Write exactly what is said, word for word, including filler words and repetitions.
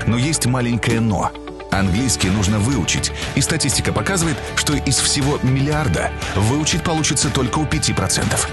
Но есть маленькое «но». Английский нужно выучить, и статистика показывает, что из всего миллиарда выучить получится только у пяти процентов.